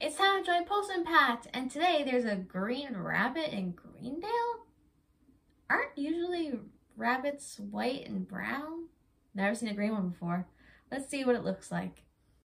It's time to join Pulse Impact, and today there's a green rabbit in Greendale? Aren't usually rabbits white and brown? Never seen a green one before. Let's see what it looks like.